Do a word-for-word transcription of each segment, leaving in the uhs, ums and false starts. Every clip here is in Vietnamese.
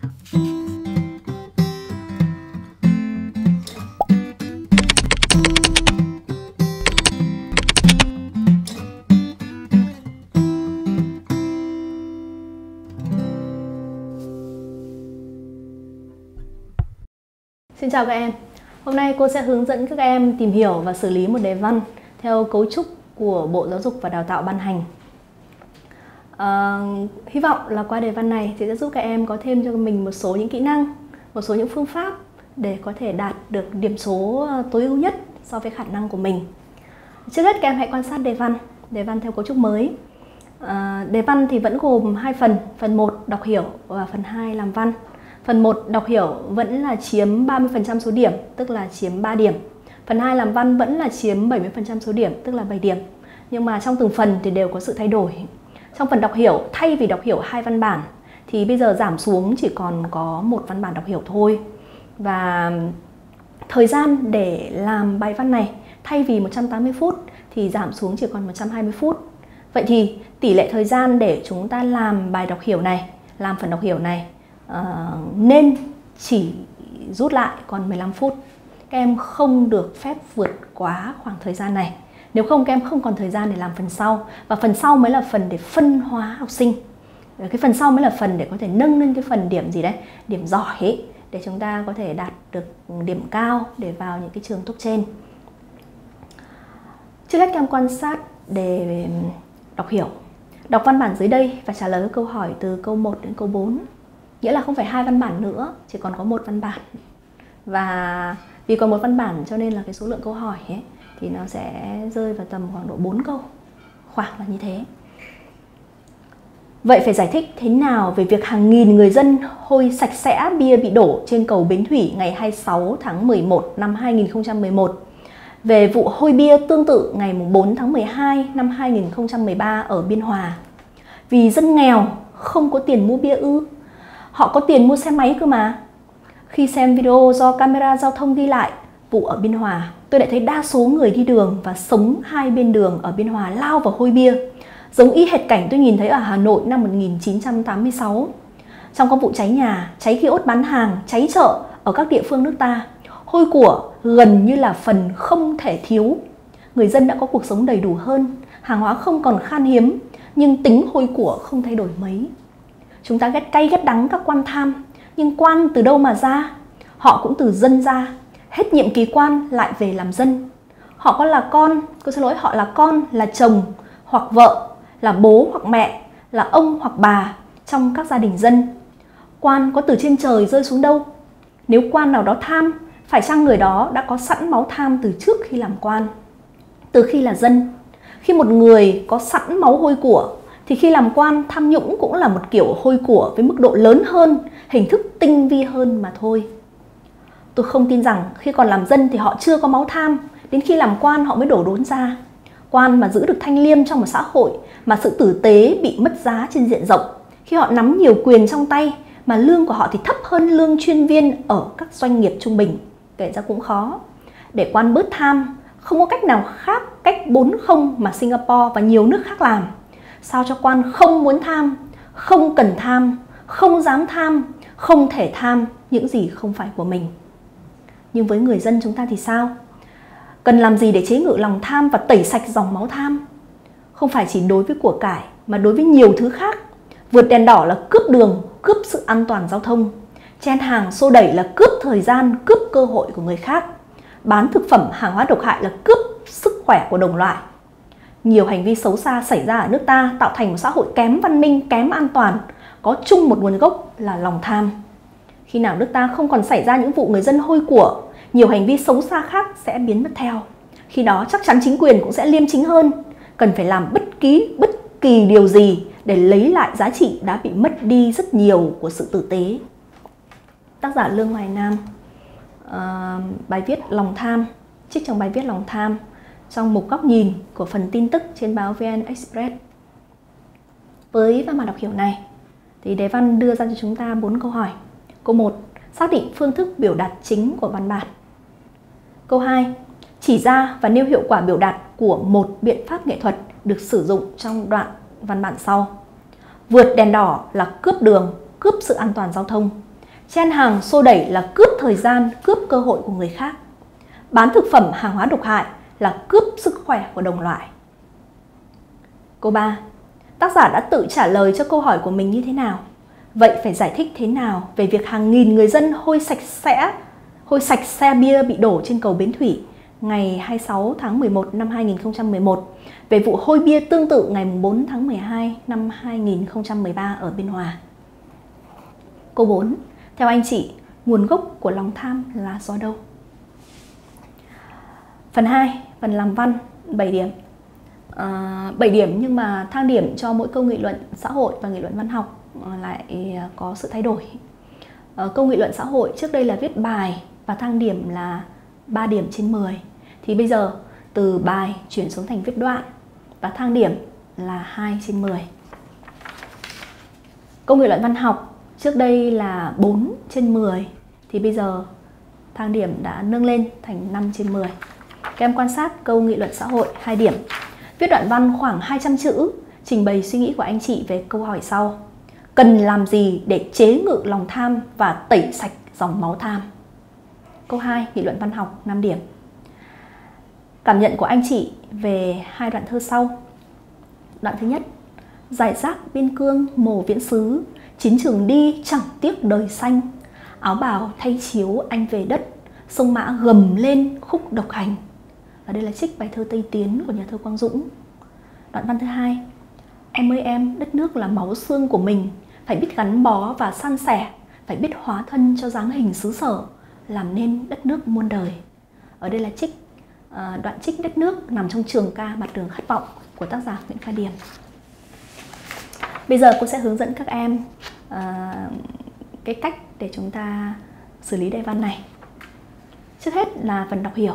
Xin chào các em. Hôm nay cô sẽ hướng dẫn các em tìm hiểu và xử lý một đề văn theo cấu trúc của Bộ Giáo dục và Đào tạo ban hành. À, hy vọng là qua đề văn này thì sẽ giúp các em có thêm cho mình một số những kỹ năng, một số những phương pháp để có thể đạt được điểm số tối ưu nhất so với khả năng của mình. Trước hết các em hãy quan sát đề văn, đề văn theo cấu trúc mới. À, đề văn thì vẫn gồm hai phần, phần một đọc hiểu và phần hai làm văn. Phần một đọc hiểu vẫn là chiếm ba mươi phần trăm số điểm, tức là chiếm ba điểm. Phần hai làm văn vẫn là chiếm bảy mươi phần trăm số điểm, tức là bảy điểm. Nhưng mà trong từng phần thì đều có sự thay đổi. Trong phần đọc hiểu, thay vì đọc hiểu hai văn bản thì bây giờ giảm xuống chỉ còn có một văn bản đọc hiểu thôi. Và thời gian để làm bài văn này thay vì một trăm tám mươi phút thì giảm xuống chỉ còn một trăm hai mươi phút. Vậy thì tỷ lệ thời gian để chúng ta làm bài đọc hiểu này, làm phần đọc hiểu này Uh, nên chỉ rút lại còn mười lăm phút. Các em không được phép vượt quá khoảng thời gian này. Nếu không các em không còn thời gian để làm phần sau. Và phần sau mới là phần để phân hóa học sinh. Cái phần sau mới là phần để có thể nâng lên cái phần điểm gì đấy, điểm giỏi ấy, để chúng ta có thể đạt được điểm cao để vào những cái trường top trên. Trước hết các em quan sát để đọc hiểu. Đọc văn bản dưới đây và trả lời câu hỏi từ câu một đến câu bốn. Nghĩa là không phải hai văn bản nữa, chỉ còn có một văn bản. Và vì còn một văn bản cho nên là cái số lượng câu hỏi ấy, thì nó sẽ rơi vào tầm khoảng độ bốn câu. Khoảng là như thế. Vậy phải giải thích thế nào về việc hàng nghìn người dân hôi sạch sẽ bia bị đổ trên cầu Bến Thủy ngày hai mươi sáu tháng mười một năm hai nghìn không trăm mười một? Về vụ hôi bia tương tự ngày bốn tháng mười hai năm hai nghìn không trăm mười ba ở Biên Hòa? Vì dân nghèo không có tiền mua bia ư? Họ có tiền mua xe máy cơ mà. Khi xem video do camera giao thông ghi lại vụ ở Biên Hòa, tôi đã thấy đa số người đi đường và sống hai bên đường ở Biên Hòa lao vào hôi bia, giống y hệt cảnh tôi nhìn thấy ở Hà Nội năm một nghìn chín trăm tám mươi sáu. Trong các vụ cháy nhà, cháy kiosk bán hàng, cháy chợ ở các địa phương nước ta, hôi của gần như là phần không thể thiếu. Người dân đã có cuộc sống đầy đủ hơn, hàng hóa không còn khan hiếm, nhưng tính hôi của không thay đổi mấy. Chúng ta ghét cay ghét đắng các quan tham, nhưng quan từ đâu mà ra? Họ cũng từ dân ra, hết nhiệm kỳ quan lại về làm dân. Họ có là con, cô xin lỗi, họ là con, là chồng hoặc vợ, là bố hoặc mẹ, là ông hoặc bà trong các gia đình dân. Quan có từ trên trời rơi xuống đâu? Nếu quan nào đó tham, phải chăng người đó đã có sẵn máu tham từ trước khi làm quan? Từ khi là dân, khi một người có sẵn máu hôi của, thì khi làm quan, tham nhũng cũng là một kiểu hôi của với mức độ lớn hơn, hình thức tinh vi hơn mà thôi. Tôi không tin rằng khi còn làm dân thì họ chưa có máu tham, đến khi làm quan họ mới đổ đốn ra. Quan mà giữ được thanh liêm trong một xã hội mà sự tử tế bị mất giá trên diện rộng, khi họ nắm nhiều quyền trong tay mà lương của họ thì thấp hơn lương chuyên viên ở các doanh nghiệp trung bình, kể ra cũng khó. Để quan bớt tham, không có cách nào khác cách bốn không mà Singapore và nhiều nước khác làm. Sao cho quan không muốn tham, không cần tham, không dám tham, không thể tham những gì không phải của mình. Nhưng với người dân chúng ta thì sao? Cần làm gì để chế ngự lòng tham và tẩy sạch dòng máu tham? Không phải chỉ đối với của cải mà đối với nhiều thứ khác. Vượt đèn đỏ là cướp đường, cướp sự an toàn giao thông. Chen hàng xô đẩy là cướp thời gian, cướp cơ hội của người khác. Bán thực phẩm hàng hóa độc hại là cướp sức khỏe của đồng loại. Nhiều hành vi xấu xa xảy ra ở nước ta tạo thành một xã hội kém văn minh, kém an toàn, có chung một nguồn gốc là lòng tham. Khi nào nước ta không còn xảy ra những vụ người dân hôi của, nhiều hành vi xấu xa khác sẽ biến mất theo. Khi đó chắc chắn chính quyền cũng sẽ liêm chính hơn, cần phải làm bất kỳ, bất kỳ điều gì để lấy lại giá trị đã bị mất đi rất nhiều của sự tử tế. Tác giả Lương Hoài Nam, uh, bài viết Lòng Tham, trích trong bài viết Lòng Tham, trong mục góc nhìn của phần tin tức trên báo vê en Express. Với văn bản đọc hiểu này, thì đề văn đưa ra cho chúng ta bốn câu hỏi. Câu một, xác định phương thức biểu đạt chính của văn bản. Câu hai, chỉ ra và nêu hiệu quả biểu đạt của một biện pháp nghệ thuật được sử dụng trong đoạn văn bản sau. Vượt đèn đỏ là cướp đường, cướp sự an toàn giao thông. Chen hàng xô đẩy là cướp thời gian, cướp cơ hội của người khác. Bán thực phẩm hàng hóa độc hại là cướp sức khỏe của đồng loại. Câu ba. Tác giả đã tự trả lời cho câu hỏi của mình như thế nào? Vậy phải giải thích thế nào về việc hàng nghìn người dân hôi sạch sẽ, hôi sạch xe bia bị đổ trên cầu Bến Thủy ngày hai mươi sáu tháng mười một năm hai nghìn không trăm mười một, về vụ hôi bia tương tự ngày bốn tháng mười hai năm hai nghìn không trăm mười ba ở Biên Hòa? Câu bốn. Theo anh chị, nguồn gốc của lòng tham là do đâu? Phần hai, phần làm văn, bảy điểm. À, bảy điểm nhưng mà thang điểm cho mỗi câu nghị luận xã hội và nghị luận văn học lại có sự thay đổi. À, câu nghị luận xã hội trước đây là viết bài và thang điểm là ba điểm trên mười. Thì bây giờ từ bài chuyển xuống thành viết đoạn và thang điểm là hai trên mười. Câu nghị luận văn học trước đây là bốn trên mười thì bây giờ thang điểm đã nâng lên thành năm trên mười. Các em quan sát câu nghị luận xã hội hai điểm. Viết đoạn văn khoảng hai trăm chữ, trình bày suy nghĩ của anh chị về câu hỏi sau. Cần làm gì để chế ngự lòng tham và tẩy sạch dòng máu tham? Câu hai, nghị luận văn học năm điểm. Cảm nhận của anh chị về hai đoạn thơ sau. Đoạn thứ nhất. Giải rác biên cương mồ viễn xứ, chiến trường đi chẳng tiếc đời xanh. Áo bào thay chiếu anh về đất, sông Mã gầm lên khúc độc hành. Và đây là trích bài thơ Tây Tiến của nhà thơ Quang Dũng. Đoạn văn thứ hai. Em ơi em, đất nước là máu xương của mình, phải biết gắn bó và san sẻ, phải biết hóa thân cho dáng hình xứ sở, làm nên đất nước muôn đời. Ở đây là trích uh, đoạn trích đất nước nằm trong trường ca Mặt đường khát vọng của tác giả Nguyễn Pha Điềm. Bây giờ cô sẽ hướng dẫn các em uh, cái cách để chúng ta xử lý đề văn này. Trước hết là phần đọc hiểu.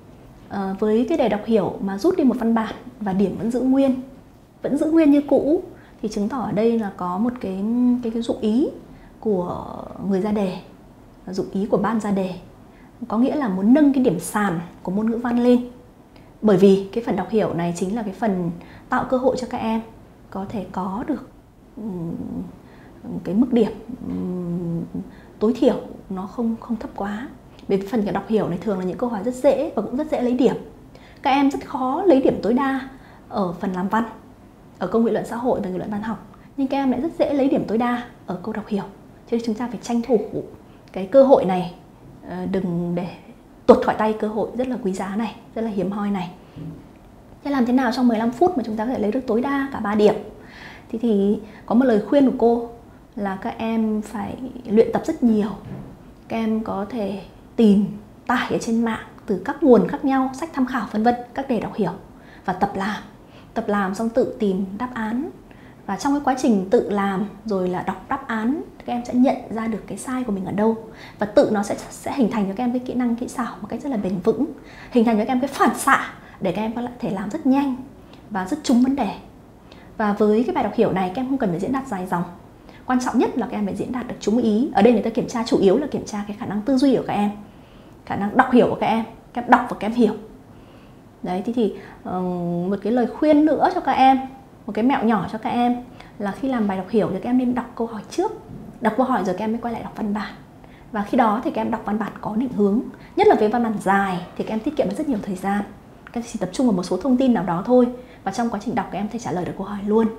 À, với cái đề đọc hiểu mà rút đi một văn bản và điểm vẫn giữ nguyên, vẫn giữ nguyên như cũ, thì chứng tỏ ở đây là có một cái cái, cái dụng ý của người ra đề, dụng ý của ban ra đề, có nghĩa là muốn nâng cái điểm sàn của môn ngữ văn lên. Bởi vì cái phần đọc hiểu này chính là cái phần tạo cơ hội cho các em có thể có được um, cái mức điểm um, tối thiểu nó không không thấp quá. Bởi phần đọc hiểu này thường là những câu hỏi rất dễ và cũng rất dễ lấy điểm. Các em rất khó lấy điểm tối đa ở phần làm văn, ở câu nghị luận xã hội và nghị luận văn học. Nhưng các em lại rất dễ lấy điểm tối đa ở câu đọc hiểu. Cho nên chúng ta phải tranh thủ cái cơ hội này, đừng để tuột khỏi tay cơ hội rất là quý giá này, rất là hiếm hoi này. Thế làm thế nào trong mười lăm phút mà chúng ta có thể lấy được tối đa cả ba điểm? Thì, thì có một lời khuyên của cô là các em phải luyện tập rất nhiều. Các em có thể tìm tải ở trên mạng từ các nguồn khác nhau, sách tham khảo vân vân, các đề đọc hiểu và tập làm. Tập làm xong tự tìm đáp án. Và trong cái quá trình tự làm rồi là đọc đáp án, các em sẽ nhận ra được cái sai của mình ở đâu. Và tự nó sẽ sẽ hình thành cho các em cái kỹ năng kỹ xảo một cách rất là bền vững. Hình thành cho các em cái phản xạ để các em có thể làm rất nhanh và rất trúng vấn đề. Và với cái bài đọc hiểu này các em không cần phải diễn đạt dài dòng. Quan trọng nhất là các em phải diễn đạt được trúng ý. Ở đây người ta kiểm tra chủ yếu là kiểm tra cái khả năng tư duy của các em, khả năng đọc hiểu của các em, các em đọc và các em hiểu. Đấy, thì, thì uh, một cái lời khuyên nữa cho các em, một cái mẹo nhỏ cho các em là khi làm bài đọc hiểu thì các em nên đọc câu hỏi trước. Đọc câu hỏi rồi các em mới quay lại đọc văn bản. Và khi đó thì các em đọc văn bản có định hướng. Nhất là với văn bản dài thì các em tiết kiệm được rất nhiều thời gian. Các em chỉ tập trung vào một số thông tin nào đó thôi. Và trong quá trình đọc các em thể trả lời được câu hỏi luôn.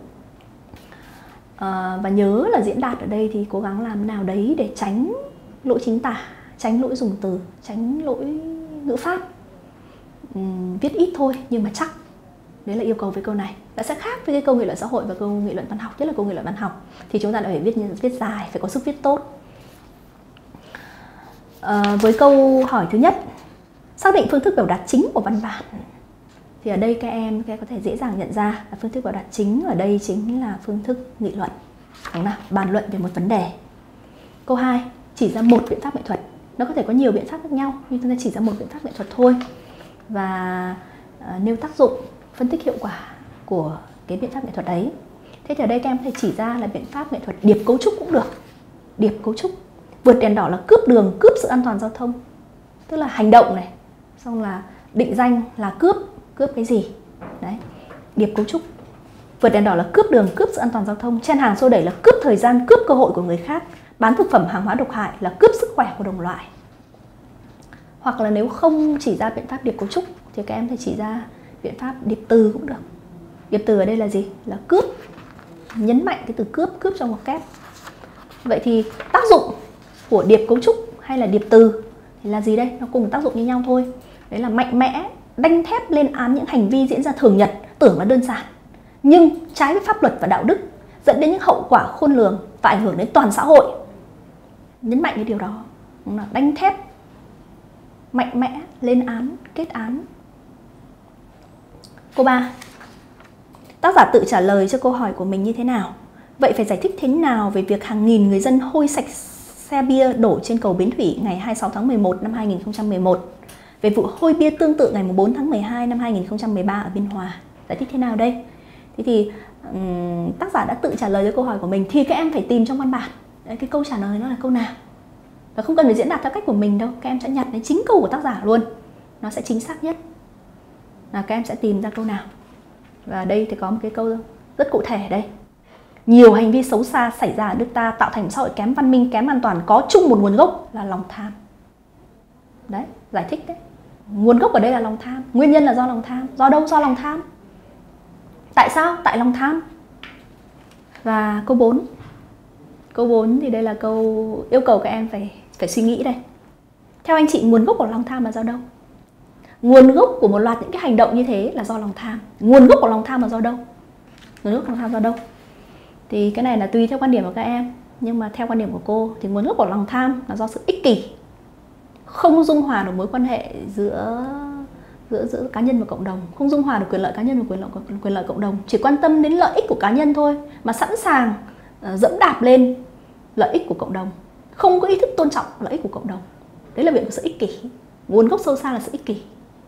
À, và nhớ là diễn đạt ở đây thì cố gắng làm nào đấy để tránh lỗi chính tả, tránh lỗi dùng từ, tránh lỗi ngữ pháp. uhm, Viết ít thôi nhưng mà chắc. Đấy là yêu cầu với câu này. Đã sẽ khác với cái câu nghị luận xã hội và câu nghị luận văn học. Nhất là câu nghị luận văn học thì chúng ta đã phải viết, viết dài, phải có sức viết tốt. à, Với câu hỏi thứ nhất, xác định phương thức biểu đạt chính của văn bản, thì ở đây các em, các em có thể dễ dàng nhận ra là phương thức biểu đạt chính ở đây chính là phương thức nghị luận, đúng nào? Bàn luận về một vấn đề. Câu hai, chỉ ra một biện pháp nghệ thuật. Nó có thể có nhiều biện pháp khác nhau nhưng chúng ta chỉ ra một biện pháp nghệ thuật thôi. Và uh, nêu tác dụng, phân tích hiệu quả của cái biện pháp nghệ thuật đấy. Thế thì ở đây các em có thể chỉ ra là biện pháp nghệ thuật điệp cấu trúc cũng được. Điệp cấu trúc, vượt đèn đỏ là cướp đường, cướp sự an toàn giao thông. Tức là hành động này, xong là định danh là cướp, cướp cái gì. Đấy, điệp cấu trúc. Vượt đèn đỏ là cướp đường, cướp sự an toàn giao thông. Chen hàng xô đẩy là cướp thời gian, cướp cơ hội của người khác. bán thực phẩm hàng hóa độc hại là cướp sức khỏe của đồng loại. Hoặc là nếu không chỉ ra biện pháp điệp cấu trúc thì các em phải chỉ ra biện pháp điệp từ cũng được. Điệp từ ở đây là gì? Là cướp. Nhấn mạnh cái từ cướp, cướp trong ngoặc kép. Vậy thì tác dụng của điệp cấu trúc hay là điệp từ thì là gì đây? Nó cùng tác dụng như nhau thôi. Đấy là mạnh mẽ, đanh thép lên án những hành vi diễn ra thường nhật, tưởng là đơn giản, nhưng trái với pháp luật và đạo đức, dẫn đến những hậu quả khôn lường và ảnh hưởng đến toàn xã hội. Nhấn mạnh cái điều đó là đanh thép, mạnh mẽ, lên án, kết án. Câu ba. Tác giả tự trả lời cho câu hỏi của mình như thế nào? Vậy phải giải thích thế nào về việc hàng nghìn người dân hôi sạch xe bia đổ trên cầu Bến Thủy ngày hai mươi sáu tháng mười một năm hai nghìn không trăm mười một? Về vụ hôi bia tương tự ngày bốn tháng mười hai năm hai nghìn không trăm mười ba ở Biên Hòa. Giải thích thế nào đây? Thế thì um, tác giả đã tự trả lời cho câu hỏi của mình, thì các em phải tìm trong văn bản đấy, cái câu trả lời nó là câu nào. Và không cần phải diễn đạt theo cách của mình đâu, các em sẽ nhặt đến chính câu của tác giả luôn, nó sẽ chính xác nhất. Là các em sẽ tìm ra câu nào. Và đây thì có một cái câu rất cụ thể đây. Nhiều hành vi xấu xa xảy ra ở nước ta tạo thành xã hội kém văn minh, kém an toàn, có chung một nguồn gốc là lòng tham. Đấy, giải thích đấy. Nguồn gốc ở đây là lòng tham. Nguyên nhân là do lòng tham. Do đâu? Do lòng tham. Tại sao? Tại lòng tham. Và câu bốn. Câu bốn thì đây là câu yêu cầu các em phải, phải suy nghĩ đây. Theo anh chị, nguồn gốc của lòng tham là do đâu? Nguồn gốc của một loạt những cái hành động như thế là do lòng tham. Nguồn gốc của lòng tham là do đâu? Nguồn gốc của lòng tham do đâu? Thì cái này là tùy theo quan điểm của các em. Nhưng mà theo quan điểm của cô thì nguồn gốc của lòng tham là do sự ích kỷ, không dung hòa được mối quan hệ giữa giữa giữa cá nhân và cộng đồng, không dung hòa được quyền lợi cá nhân và quyền lợi quyền lợi cộng đồng, chỉ quan tâm đến lợi ích của cá nhân thôi, mà sẵn sàng uh, dẫm đạp lên lợi ích của cộng đồng, không có ý thức tôn trọng lợi ích của cộng đồng. Đấy là việc của sự ích kỷ. Nguồn gốc sâu xa là sự ích kỷ.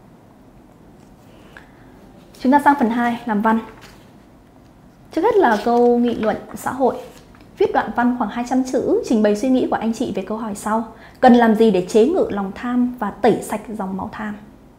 Chúng ta sang phần hai, làm văn. Trước hết là câu nghị luận xã hội. Viết đoạn văn khoảng hai trăm chữ trình bày suy nghĩ của anh chị về câu hỏi sau. Cần làm gì để chế ngự lòng tham và tẩy sạch dòng máu tham?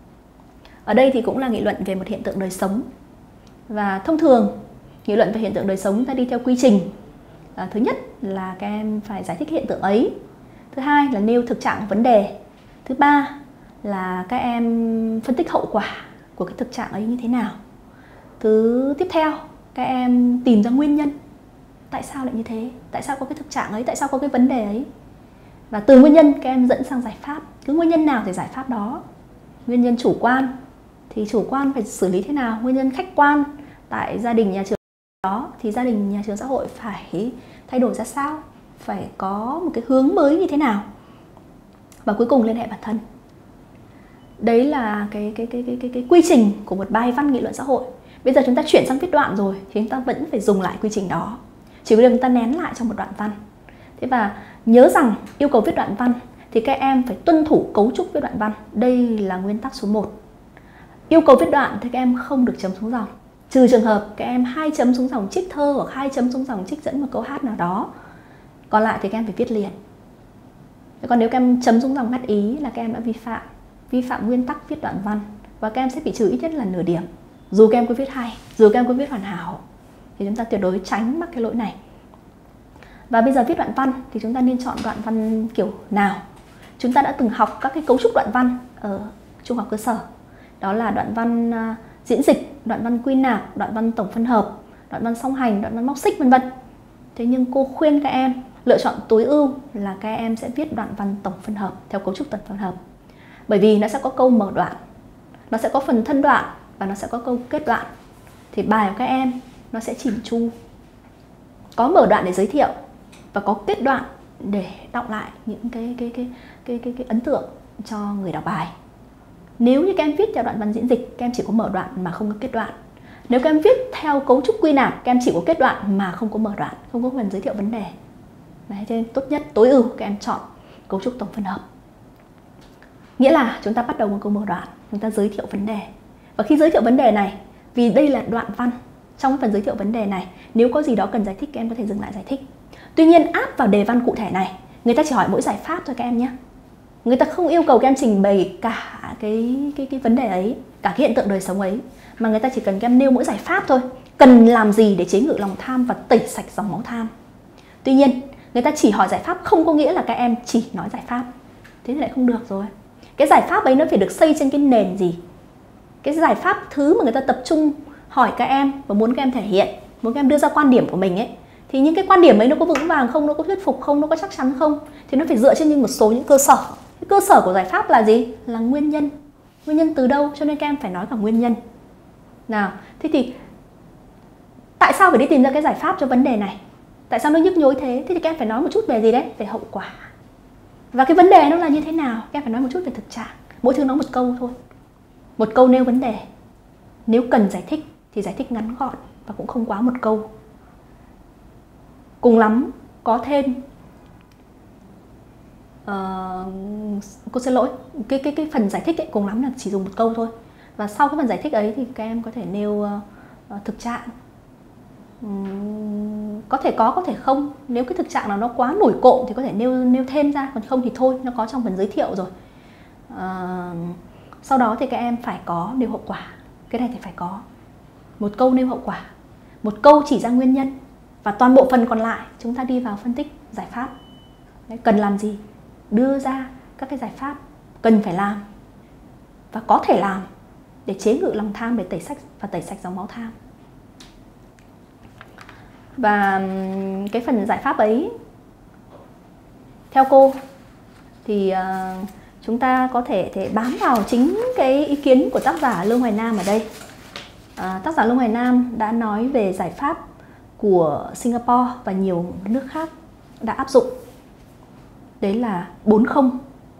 Ở đây thì cũng là nghị luận về một hiện tượng đời sống. Và thông thường, nghị luận về hiện tượng đời sống ta đi theo quy trình. À, thứ nhất là các em phải giải thích hiện tượng ấy. Thứ hai là nêu thực trạng vấn đề. Thứ ba là các em phân tích hậu quả của cái thực trạng ấy như thế nào. Thứ tiếp theo, các em tìm ra nguyên nhân. Tại sao lại như thế? Tại sao có cái thực trạng ấy? Tại sao có cái vấn đề ấy? Và từ nguyên nhân các em dẫn sang giải pháp. Cứ nguyên nhân nào thì giải pháp đó. Nguyên nhân chủ quan thì chủ quan phải xử lý thế nào? Nguyên nhân khách quan tại gia đình, nhà trường đó thì gia đình, nhà trường, xã hội phải thay đổi ra sao? Phải có một cái hướng mới như thế nào? Và cuối cùng liên hệ bản thân. Đấy là cái, cái, cái, cái, cái, cái quy trình của một bài văn nghị luận xã hội. Bây giờ chúng ta chuyển sang viết đoạn rồi thì chúng ta vẫn phải dùng lại quy trình đó. Chỉ có điều chúng ta nén lại trong một đoạn văn. Thế và nhớ rằng yêu cầu viết đoạn văn thì các em phải tuân thủ cấu trúc viết đoạn văn. Đây là nguyên tắc số một. Yêu cầu viết đoạn thì các em không được chấm xuống dòng. Trừ trường hợp các em hai chấm xuống dòng trích thơ hoặc hai chấm xuống dòng trích dẫn một câu hát nào đó. Còn lại thì các em phải viết liền. Còn nếu các em chấm xuống dòng ngắt ý là các em đã vi phạm. Vi phạm nguyên tắc viết đoạn văn. Và các em sẽ bị trừ ít nhất là nửa điểm. Dù các em có viết hay, dù các em có viết hoàn hảo, thì chúng ta tuyệt đối tránh mắc cái lỗi này. Và bây giờ viết đoạn văn thì chúng ta nên chọn đoạn văn kiểu nào? Chúng ta đã từng học các cái cấu trúc đoạn văn ở trung học cơ sở. Đó là đoạn văn uh, diễn dịch, đoạn văn quy nạp, đoạn văn tổng phân hợp, đoạn văn song hành, đoạn văn móc xích vân vân. Thế nhưng cô khuyên các em lựa chọn tối ưu là các em sẽ viết đoạn văn tổng phân hợp theo cấu trúc tổng phân hợp. Bởi vì nó sẽ có câu mở đoạn, nó sẽ có phần thân đoạn và nó sẽ có câu kết đoạn. Thì bài của các em nó sẽ chỉn chu. Có mở đoạn để giới thiệu và có kết đoạn để đọc lại những cái, cái, cái, cái, cái, cái ấn tượng cho người đọc bài. Nếu như các em viết theo đoạn văn diễn dịch, các em chỉ có mở đoạn mà không có kết đoạn. Nếu các em viết theo cấu trúc quy nạp, các em chỉ có kết đoạn mà không có mở đoạn, không có phần giới thiệu vấn đề. Đấy, cho nên tốt nhất, tối ưu các em chọn cấu trúc tổng phân hợp. Nghĩa là chúng ta bắt đầu một câu mở đoạn, chúng ta giới thiệu vấn đề. Và khi giới thiệu vấn đề này, vì đây là đoạn văn, trong phần giới thiệu vấn đề này, nếu có gì đó cần giải thích, các em có thể dừng lại giải thích. Tuy nhiên áp vào đề văn cụ thể này, người ta chỉ hỏi mỗi giải pháp thôi các em nhé. Người ta không yêu cầu các em trình bày cả cái, cái, cái vấn đề ấy, cả cái hiện tượng đời sống ấy, mà người ta chỉ cần các em nêu mỗi giải pháp thôi. Cần làm gì để chế ngự lòng tham và tẩy sạch dòng máu tham. Tuy nhiên, Người ta chỉ hỏi giải pháp không có nghĩa là các em chỉ nói giải pháp. Thế thì lại không được rồi. Cái giải pháp ấy nó phải được xây trên cái nền gì? Cái giải pháp thứ mà người ta tập trung hỏi các em và muốn các em thể hiện, muốn các em đưa ra quan điểm của mình ấy, thì những cái quan điểm ấy nó có vững vàng không, nó có thuyết phục không, nó có chắc chắn không, thì nó phải dựa trên những một số những cơ sở. Cái cơ sở của giải pháp là gì? Là nguyên nhân. Nguyên nhân từ đâu? Cho nên các em phải nói cả nguyên nhân. Nào, thế thì tại sao phải đi tìm ra cái giải pháp cho vấn đề này? Tại sao nó nhức nhối thế? Thế thì các em phải nói một chút về gì đấy? Về hậu quả. Và cái vấn đề nó là như thế nào? Các em phải nói một chút về thực trạng. Mỗi thứ nói một câu thôi. Một câu nêu vấn đề. Nếu cần giải thích thì giải thích ngắn gọn và cũng không quá một câu. Cùng lắm có thêm uh, cô xin lỗi, cái, cái, cái phần giải thích ấy, cùng lắm là chỉ dùng một câu thôi. Và sau cái phần giải thích ấy thì các em có thể nêu uh, thực trạng. Um, có thể có, có thể không. Nếu cái thực trạng nào nó quá nổi cộm thì có thể nêu, nêu thêm ra. Còn không thì thôi, nó có trong phần giới thiệu rồi. uh, Sau đó thì các em phải có nêu hậu quả. Cái này thì phải có. Một câu nêu hậu quả, một câu chỉ ra nguyên nhân. Và toàn bộ phần còn lại chúng ta đi vào phân tích giải pháp. Đấy, cần làm gì? Đưa ra các cái giải pháp cần phải làm và có thể làm để chế ngự lòng tham, để tẩy sạch và tẩy sạch dòng máu tham. Và cái phần giải pháp ấy, theo cô thì uh, chúng ta có thể, thể bám vào chính cái ý kiến của tác giả Lương Hoài Nam ở đây. Uh, tác giả Lương Hoài Nam đã nói về giải pháp của Singapore và nhiều nước khác đã áp dụng. Đấy là bốn không.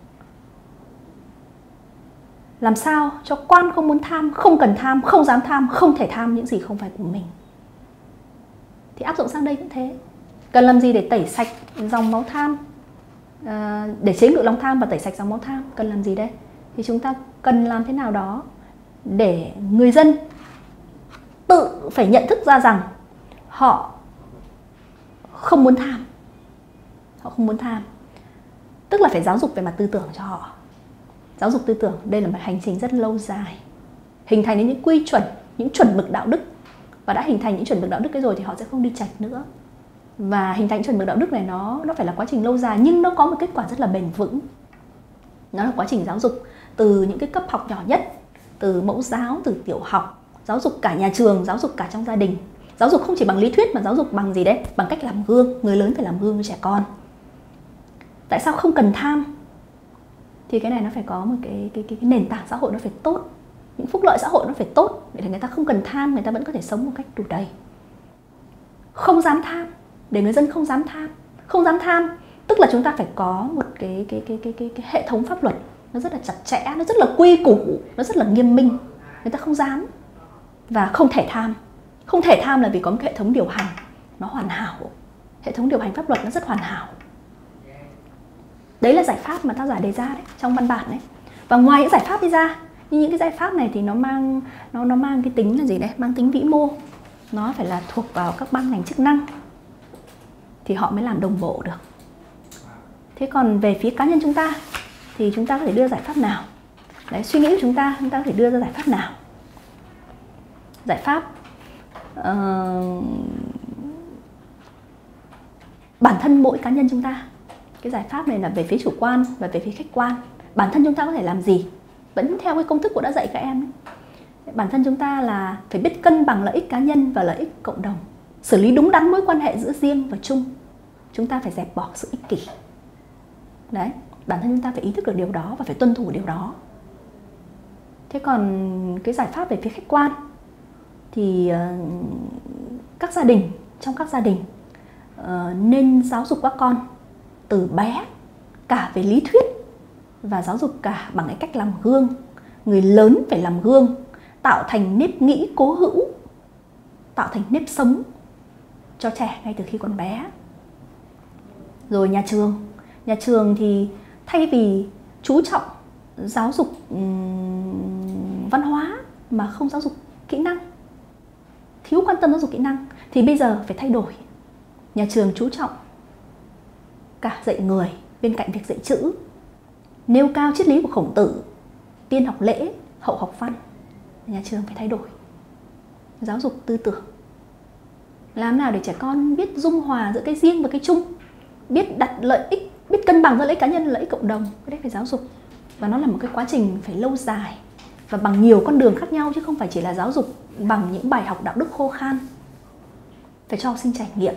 Làm sao cho quan không muốn tham, không cần tham, không dám tham, không thể tham những gì không phải của mình. Thì áp dụng sang đây cũng thế. Cần làm gì để tẩy sạch dòng máu tham, à, để chế ngự lòng tham và tẩy sạch dòng máu tham? Cần làm gì đây? Thì chúng ta cần làm thế nào đó để người dân tự phải nhận thức ra rằng họ không muốn tham. Họ không muốn tham. Tức là phải giáo dục về mặt tư tưởng cho họ. Giáo dục tư tưởng, đây là một hành trình rất lâu dài. Hình thành đến những quy chuẩn, những chuẩn mực đạo đức. Và đã hình thành những chuẩn mực đạo đức ấy rồi thì họ sẽ không đi chạch nữa. Và hình thành chuẩn mực đạo đức này nó, nó phải là quá trình lâu dài, nhưng nó có một kết quả rất là bền vững. Nó là quá trình giáo dục từ những cái cấp học nhỏ nhất, từ mẫu giáo, từ tiểu học, giáo dục cả nhà trường, giáo dục cả trong gia đình. Giáo dục không chỉ bằng lý thuyết mà giáo dục bằng gì đấy? Bằng cách làm gương. Người lớn phải làm gương với trẻ con. Tại sao không cần tham? Thì cái này nó phải có một cái, cái, cái, cái nền tảng xã hội nó phải tốt. Những phúc lợi xã hội nó phải tốt để người ta không cần tham, người ta vẫn có thể sống một cách đủ đầy. Không dám tham, để người dân không dám tham. Không dám tham tức là chúng ta phải có một cái, cái, cái, cái, cái, cái hệ thống pháp luật nó rất là chặt chẽ, nó rất là quy củ, nó rất là nghiêm minh. Người ta không dám. Và không thể tham. Không thể tham là vì có một hệ thống điều hành nó hoàn hảo. Hệ thống điều hành pháp luật nó rất hoàn hảo. Đấy là giải pháp mà tác giả đề ra đấy, trong văn bản đấy. Và ngoài những giải pháp đi ra, nhưng những cái giải pháp này thì nó mang nó nó mang cái tính là gì đấy? Mang tính vĩ mô. Nó phải là thuộc vào các ban ngành chức năng thì họ mới làm đồng bộ được. Thế còn về phía cá nhân chúng ta thì chúng ta có thể đưa giải pháp nào? Đấy, suy nghĩ của chúng ta, chúng ta có thể đưa ra giải pháp nào? Giải pháp uh, bản thân mỗi cá nhân chúng ta. Cái giải pháp này là về phía chủ quan và về phía khách quan. Bản thân chúng ta có thể làm gì? Vẫn theo cái công thức của đã dạy các em ấy. Bản thân chúng ta là phải biết cân bằng lợi ích cá nhân và lợi ích cộng đồng. Xử lý đúng đắn mối quan hệ giữa riêng và chung. Chúng ta phải dẹp bỏ sự ích kỷ. Đấy, bản thân chúng ta phải ý thức được điều đó và phải tuân thủ điều đó. Thế còn cái giải pháp về phía khách quan thì uh, các gia đình, trong các gia đình uh, nên giáo dục các con từ bé cả về lý thuyết và giáo dục cả bằng cái cách làm gương. Người lớn phải làm gương, tạo thành nếp nghĩ cố hữu, tạo thành nếp sống cho trẻ ngay từ khi còn bé. Rồi nhà trường, nhà trường thì thay vì chú trọng giáo dục um, văn hóa mà không giáo dục kỹ năng, thiếu quan tâm giáo dục kỹ năng, thì bây giờ phải thay đổi. Nhà trường chú trọng cả dạy người bên cạnh việc dạy chữ, nêu cao triết lý của Khổng Tử, tiên học lễ, hậu học văn. Nhà trường phải thay đổi giáo dục tư tưởng, làm nào để trẻ con biết dung hòa giữa cái riêng và cái chung, biết đặt lợi ích, biết cân bằng giữa lợi ích cá nhân và lợi ích cộng đồng. Cái đấy phải giáo dục. Và nó là một cái quá trình phải lâu dài và bằng nhiều con đường khác nhau, chứ không phải chỉ là giáo dục bằng những bài học đạo đức khô khan. Phải cho học sinh trải nghiệm.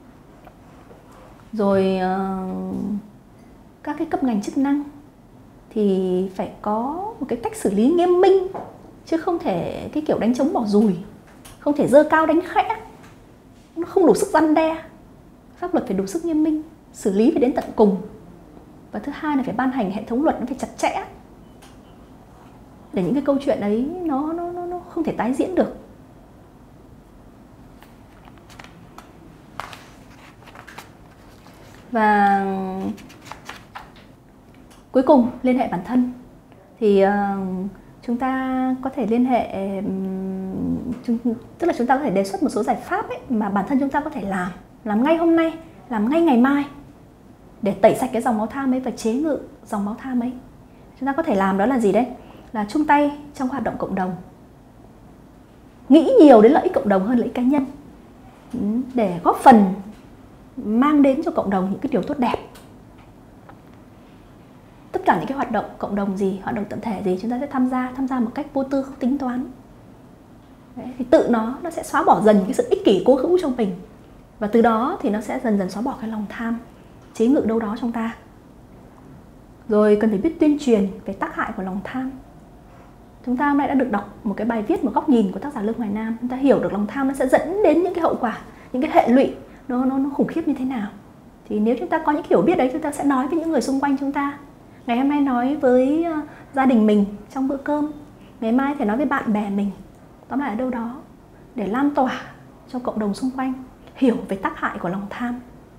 Rồi uh, các cái cấp ngành chức năng thì phải có một cái cách xử lý nghiêm minh, chứ không thể cái kiểu đánh trống bỏ dùi, không thể giơ cao đánh khẽ, nó không đủ sức răn đe. Pháp luật phải đủ sức nghiêm minh, xử lý phải đến tận cùng. Và thứ hai là phải ban hành hệ thống luật nó phải chặt chẽ, để những cái câu chuyện ấy nó, nó, nó, nó không thể tái diễn được. Và cuối cùng, liên hệ bản thân. Thì uh, chúng ta có thể liên hệ, um, tức là chúng ta có thể đề xuất một số giải pháp ấy, mà bản thân chúng ta có thể làm, làm ngay hôm nay, làm ngay ngày mai, để tẩy sạch cái dòng máu tham ấy và chế ngự dòng máu tham ấy. Chúng ta có thể làm đó là gì đấy? Là chung tay trong hoạt động cộng đồng, nghĩ nhiều đến lợi ích cộng đồng hơn lợi ích cá nhân, để góp phần mang đến cho cộng đồng những cái điều tốt đẹp. Tất cả những cái hoạt động cộng đồng gì, hoạt động tập thể gì, chúng ta sẽ tham gia, tham gia một cách vô tư, không tính toán. Đấy, thì tự nó, nó sẽ xóa bỏ dần cái sự ích kỷ cố hữu trong mình. Và từ đó thì nó sẽ dần dần xóa bỏ cái lòng tham, chế ngự đâu đó trong ta. Rồi cần phải biết tuyên truyền về tác hại của lòng tham. Chúng ta hôm nay đã được đọc một cái bài viết, một góc nhìn của tác giả Lương Hoài Nam. Chúng ta hiểu được lòng tham nó sẽ dẫn đến những cái hậu quả, những cái hệ lụy nó, nó, nó khủng khiếp như thế nào. Thì nếu chúng ta có những hiểu biết đấy, chúng ta sẽ nói với những người xung quanh chúng ta. Ngày hôm nay nói với uh, gia đình mình trong bữa cơm, ngày mai phải nói với bạn bè mình. Tóm lại ở đâu đó để lan tỏa cho cộng đồng xung quanh hiểu về tác hại của lòng tham.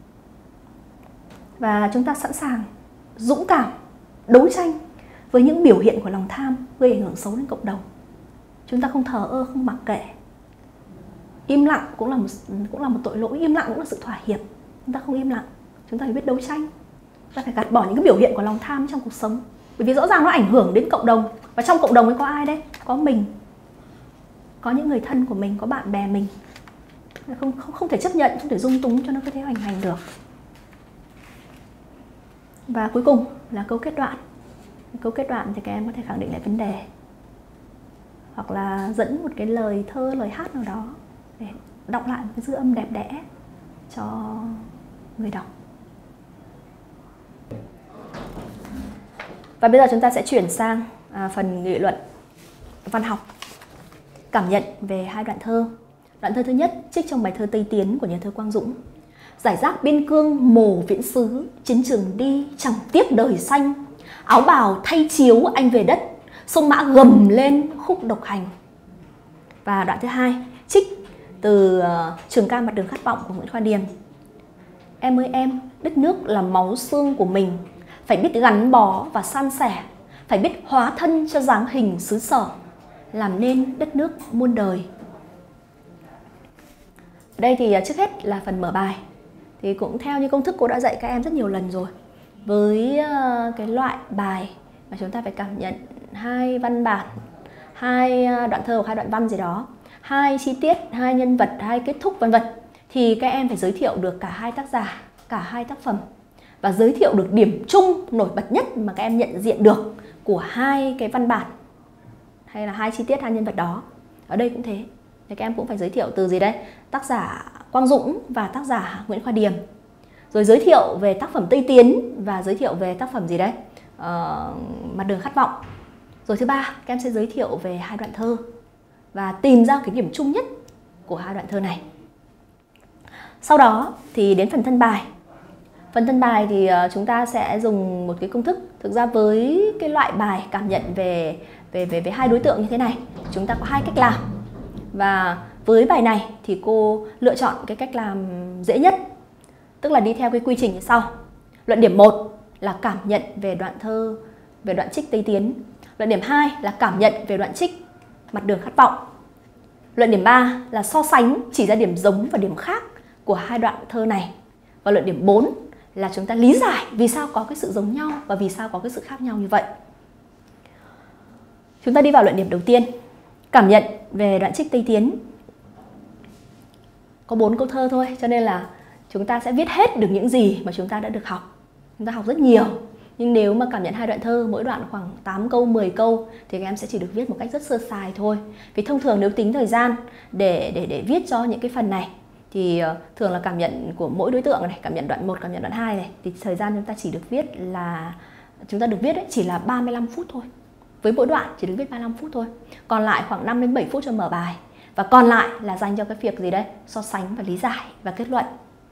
Và chúng ta sẵn sàng dũng cảm đấu tranh với những biểu hiện của lòng tham gây ảnh hưởng xấu đến cộng đồng. Chúng ta không thờ ơ, không mặc kệ. Im lặng cũng là một, cũng là một tội lỗi, im lặng cũng là sự thỏa hiệp. Chúng ta không im lặng, chúng ta phải biết đấu tranh. Chúng ta phải gạt bỏ những cái biểu hiện của lòng tham trong cuộc sống. Bởi vì rõ ràng nó ảnh hưởng đến cộng đồng. Và trong cộng đồng ấy có ai đấy? Có mình, có những người thân của mình, có bạn bè mình. Không, không, không thể chấp nhận, không thể dung túng cho nó cứ thế hoành hành được. Và cuối cùng là câu kết đoạn. Câu kết đoạn thì các em có thể khẳng định lại vấn đề, hoặc là dẫn một cái lời thơ, lời hát nào đó để đọc lại một cái dư âm đẹp đẽ cho người đọc. Và bây giờ chúng ta sẽ chuyển sang à, phần nghị luận văn học, cảm nhận về hai đoạn thơ. Đoạn thơ thứ nhất trích trong bài thơ Tây Tiến của nhà thơ Quang Dũng. Giải rác biên cương mồ viễn xứ, chiến trường đi chẳng tiếc đời xanh. Áo bào thay chiếu anh về đất, sông Mã gầm lên khúc độc hành. Và đoạn thứ hai trích từ uh, Trường ca mặt đường khát vọng của Nguyễn Khoa Điềm. Em ơi em, đất nước là máu xương của mình, phải biết gắn bó và san sẻ, phải biết hóa thân cho dáng hình xứ sở, làm nên đất nước muôn đời. Đây thì trước hết là phần mở bài. Thì cũng theo như công thức cô đã dạy các em rất nhiều lần rồi. Với cái loại bài mà chúng ta phải cảm nhận hai văn bản, hai đoạn thơ hoặc hai đoạn văn gì đó, hai chi tiết, hai nhân vật, hai kết thúc vân vân, thì các em phải giới thiệu được cả hai tác giả, cả hai tác phẩm, và giới thiệu được điểm chung nổi bật nhất mà các em nhận diện được của hai cái văn bản hay là hai chi tiết, hai nhân vật đó. Ở đây cũng thế, thì các em cũng phải giới thiệu từ gì đây? Tác giả Quang Dũng và tác giả Nguyễn Khoa Điềm. Rồi giới thiệu về tác phẩm Tây Tiến và giới thiệu về tác phẩm gì đấy? Uh, Mặt đường khát vọng. Rồi thứ ba, các em sẽ giới thiệu về hai đoạn thơ và tìm ra cái điểm chung nhất của hai đoạn thơ này. Sau đó thì đến phần thân bài. Phần thân bài thì chúng ta sẽ dùng một cái công thức. Thực ra với cái loại bài cảm nhận về, về, về, về hai đối tượng như thế này, chúng ta có hai cách làm. Và với bài này thì cô lựa chọn cái cách làm dễ nhất, tức là đi theo cái quy trình như sau. Luận điểm một là cảm nhận về đoạn thơ, về đoạn trích Tây Tiến. Luận điểm hai là cảm nhận về đoạn trích Mặt đường khát vọng. Luận điểm ba là so sánh, chỉ ra điểm giống và điểm khác của hai đoạn thơ này. Và luận điểm bốn là chúng ta lý giải vì sao có cái sự giống nhau và vì sao có cái sự khác nhau như vậy. Chúng ta đi vào luận điểm đầu tiên, cảm nhận về đoạn trích Tây Tiến. Có bốn câu thơ thôi, cho nên là chúng ta sẽ viết hết được những gì mà chúng ta đã được học. Chúng ta học rất nhiều, nhưng nếu mà cảm nhận hai đoạn thơ, mỗi đoạn khoảng tám câu, mười câu thì các em sẽ chỉ được viết một cách rất sơ sài thôi. Vì thông thường nếu tính thời gian để để để viết cho những cái phần này thì uh, thường là cảm nhận của mỗi đối tượng này, cảm nhận đoạn một, cảm nhận đoạn hai này, thì thời gian chúng ta chỉ được viết là chúng ta được viết ấy, chỉ là ba mươi lăm phút thôi. Với mỗi đoạn chỉ được viết ba mươi lăm phút thôi. Còn lại khoảng năm đến bảy phút cho mở bài. Và còn lại là dành cho cái việc gì đây? So sánh và lý giải và kết luận.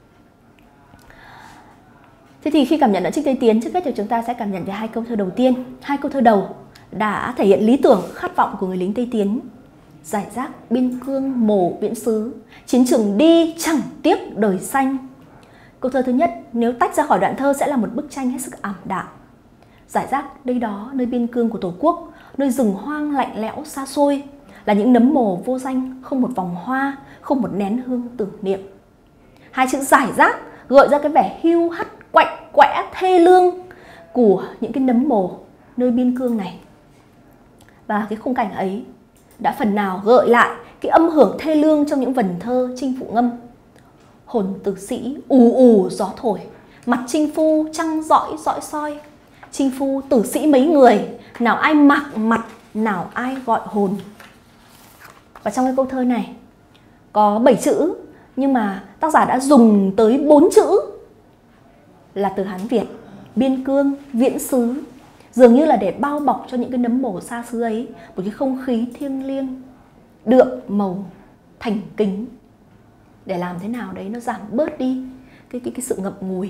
Thế thì khi cảm nhận đoạn trích Tây Tiến, trước hết thì chúng ta sẽ cảm nhận về hai câu thơ đầu tiên. Hai câu thơ đầu đã thể hiện lý tưởng, khát vọng của người lính Tây Tiến. Giải rác biên cương mồ viễn xứ, chiến trường đi chẳng tiếc đời xanh. Câu thơ thứ nhất nếu tách ra khỏi đoạn thơ sẽ là một bức tranh hết sức ảm đạm. Giải rác đây đó, nơi biên cương của Tổ quốc, nơi rừng hoang lạnh lẽo xa xôi, là những nấm mồ vô danh, không một vòng hoa, không một nén hương tưởng niệm. Hai chữ giải rác gợi ra cái vẻ hiu hắt, quạnh quẽ, thê lương của những cái nấm mồ nơi biên cương này. Và cái khung cảnh ấy đã phần nào gợi lại cái âm hưởng thê lương trong những vần thơ Chinh Phụ Ngâm. Hồn tử sĩ ù ù gió thổi, mặt chinh phu trăng dõi dõi soi. Chinh phu tử sĩ mấy người, nào ai mạc mặt, nào ai gọi hồn. Và trong cái câu thơ này có bảy chữ, nhưng mà tác giả đã dùng tới bốn chữ là từ Hán Việt: biên cương, viễn xứ. Dường như là để bao bọc cho những cái nấm mồ xa xứ ấy một cái không khí thiêng liêng, đượm màu, thành kính, để làm thế nào đấy nó giảm bớt đi cái, cái, cái sự ngậm ngùi.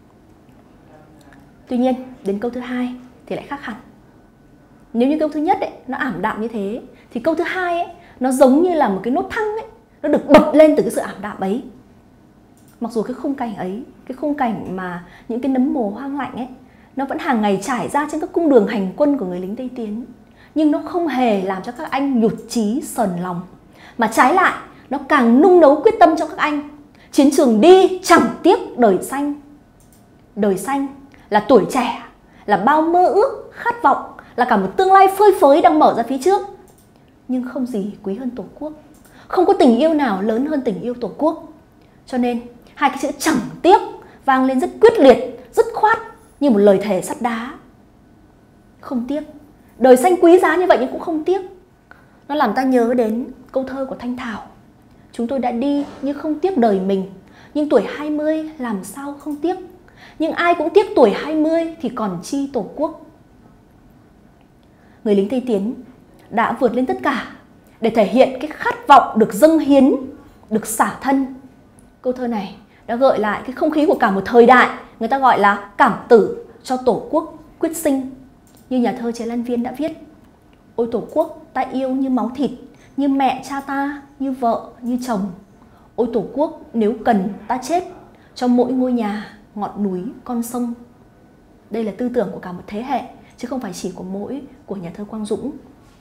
Tuy nhiên đến câu thứ hai thì lại khác hẳn. Nếu như câu thứ nhất ấy, nó ảm đạm như thế, thì câu thứ hai ấy, nó giống như là một cái nốt thăng ấy, nó được bật lên từ cái sự ảm đạm ấy. Mặc dù cái khung cảnh ấy, cái khung cảnh mà những cái nấm mồ hoang lạnh ấy, nó vẫn hàng ngày trải ra trên các cung đường hành quân của người lính Tây Tiến, nhưng nó không hề làm cho các anh nhụt chí sờn lòng, mà trái lại nó càng nung nấu quyết tâm trong các anh. Chiến trường đi chẳng tiếc đời xanh. Đời xanh là tuổi trẻ, là bao mơ ước, khát vọng, là cả một tương lai phơi phới đang mở ra phía trước. Nhưng không gì quý hơn Tổ quốc, không có tình yêu nào lớn hơn tình yêu Tổ quốc. Cho nên hai cái chữ chẳng tiếc vang lên rất quyết liệt, rất khoát, như một lời thề sắt đá. Không tiếc. Đời xanh quý giá như vậy nhưng cũng không tiếc. Nó làm ta nhớ đến câu thơ của Thanh Thảo: chúng tôi đã đi nhưng không tiếc đời mình, nhưng tuổi hai mươi làm sao không tiếc. Nhưng ai cũng tiếc tuổi hai mươi thì còn chi Tổ quốc. Người lính Tây Tiến đã vượt lên tất cả để thể hiện cái khát vọng được dâng hiến, được xả thân. Câu thơ này đã gợi lại cái không khí của cả một thời đại, người ta gọi là cảm tử cho Tổ quốc quyết sinh. Như nhà thơ Chế Lan Viên đã viết: ôi Tổ quốc ta yêu như máu thịt, như mẹ cha ta, như vợ, như chồng. Ôi Tổ quốc nếu cần ta chết, cho mỗi ngôi nhà, ngọn núi, con sông. Đây là tư tưởng của cả một thế hệ, chứ không phải chỉ của mỗi của nhà thơ Quang Dũng.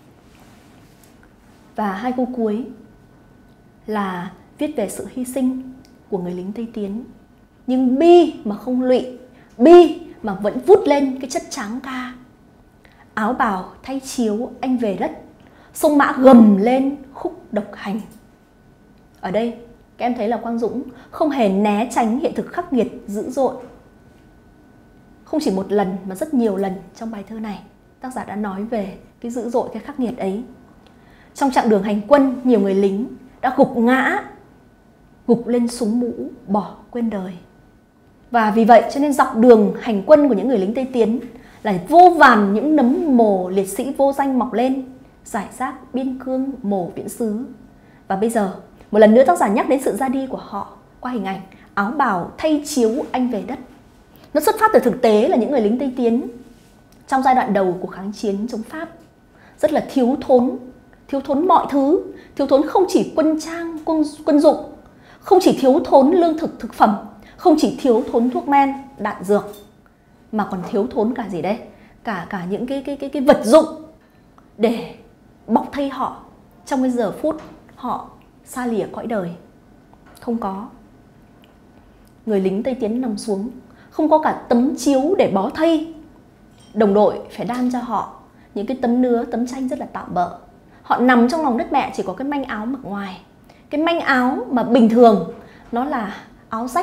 Và hai câu cuối là viết về sự hy sinh của người lính Tây Tiến, nhưng bi mà không lụy, bi mà vẫn vút lên cái chất tráng ca. Áo bào thay chiếu anh về đất, sông Mã gầm lên khúc độc hành. Ở đây các em thấy là Quang Dũng không hề né tránh hiện thực khắc nghiệt dữ dội. Không chỉ một lần mà rất nhiều lần trong bài thơ này, tác giả đã nói về cái dữ dội, cái khắc nghiệt ấy. Trong chặng đường hành quân, nhiều người lính đã gục ngã, gục lên súng mũ, bỏ quên đời. Và vì vậy cho nên dọc đường hành quân của những người lính Tây Tiến là vô vàn những nấm mồ liệt sĩ vô danh mọc lên, giải rác biên cương mồ viễn xứ. Và bây giờ một lần nữa tác giả nhắc đến sự ra đi của họ qua hình ảnh áo bào thay chiếu anh về đất. Nó xuất phát từ thực tế là những người lính Tây Tiến trong giai đoạn đầu của kháng chiến chống Pháp rất là thiếu thốn, thiếu thốn mọi thứ, thiếu thốn không chỉ quân trang, quân, quân dụng, không chỉ thiếu thốn lương thực thực phẩm, không chỉ thiếu thốn thuốc men, đạn dược, mà còn thiếu thốn cả gì đây? Cả cả những cái cái cái cái vật dụng để bọc thây họ trong cái giờ phút họ xa lìa cõi đời. Không có. Người lính Tây Tiến nằm xuống, không có cả tấm chiếu để bó thây. Đồng đội phải đan cho họ những cái tấm nứa, tấm tranh rất là tạm bợ. Họ nằm trong lòng đất mẹ chỉ có cái manh áo mặc ngoài. Cái manh áo mà bình thường nó là áo rách,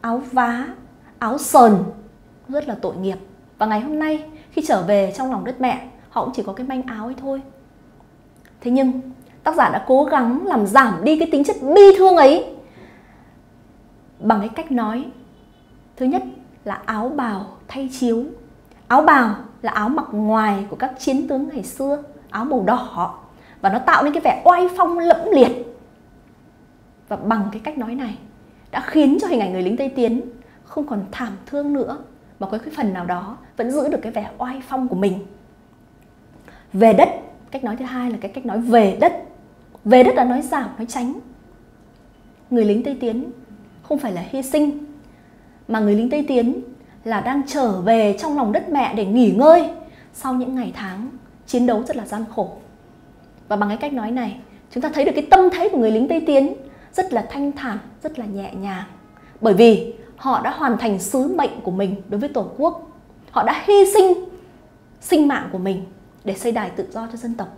áo vá, áo sờn, rất là tội nghiệp. Và ngày hôm nay khi trở về trong lòng đất mẹ, họ cũng chỉ có cái manh áo ấy thôi. Thế nhưng tác giả đã cố gắng làm giảm đi cái tính chất bi thương ấy bằng cái cách nói. Thứ nhất là áo bào thay chiếu. Áo bào là áo mặc ngoài của các chiến tướng ngày xưa, áo màu đỏ, và nó tạo nên cái vẻ oai phong lẫm liệt. Và bằng cái cách nói này đã khiến cho hình ảnh người lính Tây Tiến không còn thảm thương nữa, mà có cái phần nào đó vẫn giữ được cái vẻ oai phong của mình. Về đất, cách nói thứ hai là cái cách nói về đất. Về đất là nói giảm, nói tránh. Người lính Tây Tiến không phải là hy sinh, mà người lính Tây Tiến là đang trở về trong lòng đất mẹ để nghỉ ngơi sau những ngày tháng chiến đấu rất là gian khổ. Và bằng cái cách nói này, chúng ta thấy được cái tâm thế của người lính Tây Tiến rất là thanh thản, rất là nhẹ nhàng. Bởi vì họ đã hoàn thành sứ mệnh của mình đối với Tổ quốc. Họ đã hy sinh sinh mạng của mình để xây đài tự do cho dân tộc.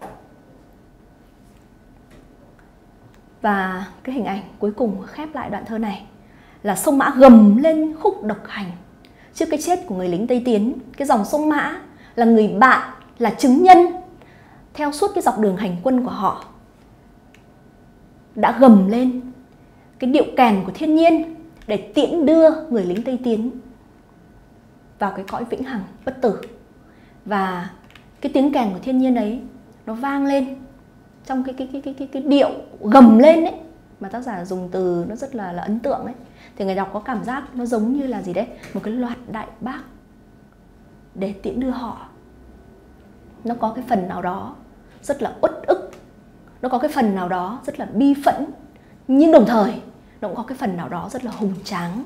Và cái hình ảnh cuối cùng khép lại đoạn thơ này là sông Mã gầm lên khúc độc hành trước cái chết của người lính Tây Tiến. Cái dòng sông Mã là người bạn, là chứng nhân theo suốt cái dọc đường hành quân của họ, đã gầm lên cái điệu kèn của thiên nhiên để tiễn đưa người lính Tây Tiến vào cái cõi vĩnh hằng bất tử. Và cái tiếng kèn của thiên nhiên ấy nó vang lên trong cái cái cái cái cái, cái điệu gầm lên ấy, mà tác giả dùng từ nó rất là là ấn tượng ấy, thì người đọc có cảm giác nó giống như là gì đấy, một cái loạt đại bác để tiễn đưa họ. Nó có cái phần nào đó rất là uất ức, nó có cái phần nào đó rất là bi phẫn, nhưng đồng thời nó cũng có cái phần nào đó rất là hùng tráng.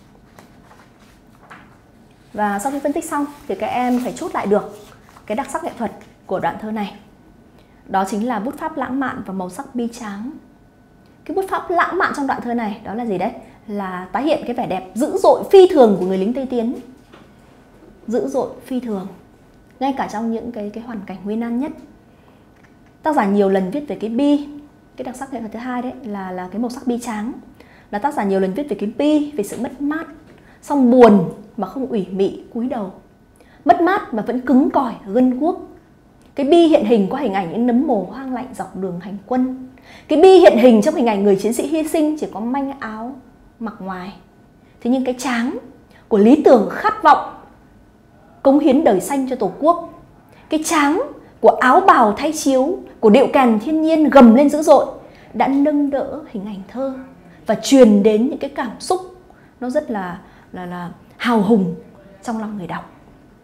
Và sau khi phân tích xong thì các em phải chốt lại được cái đặc sắc nghệ thuật của đoạn thơ này. Đó chính là bút pháp lãng mạn và màu sắc bi tráng. Cái bút pháp lãng mạn trong đoạn thơ này đó là gì đấy? Là tái hiện cái vẻ đẹp dữ dội phi thường của người lính Tây Tiến. Dữ dội phi thường, ngay cả trong những cái, cái hoàn cảnh nguy nan nhất. Tác giả nhiều lần viết về cái bi. Cái đặc sắc nghệ thuật thứ hai đấy là, là cái màu sắc bi tráng. Là tác giả nhiều lần viết về cái bi, về sự mất mát, song buồn mà không ủy mị cúi đầu, mất mát mà vẫn cứng cỏi gân guốc. Cái bi hiện hình qua hình ảnh những nấm mồ hoang lạnh dọc đường hành quân. Cái bi hiện hình trong hình ảnh người chiến sĩ hy sinh chỉ có manh áo mặc ngoài. Thế nhưng cái tráng của lý tưởng khát vọng cống hiến đời xanh cho Tổ quốc, cái tráng của áo bào thay chiếu, của điệu kèn thiên nhiên gầm lên dữ dội đã nâng đỡ hình ảnh thơ và truyền đến những cái cảm xúc nó rất là, là, là hào hùng trong lòng người đọc.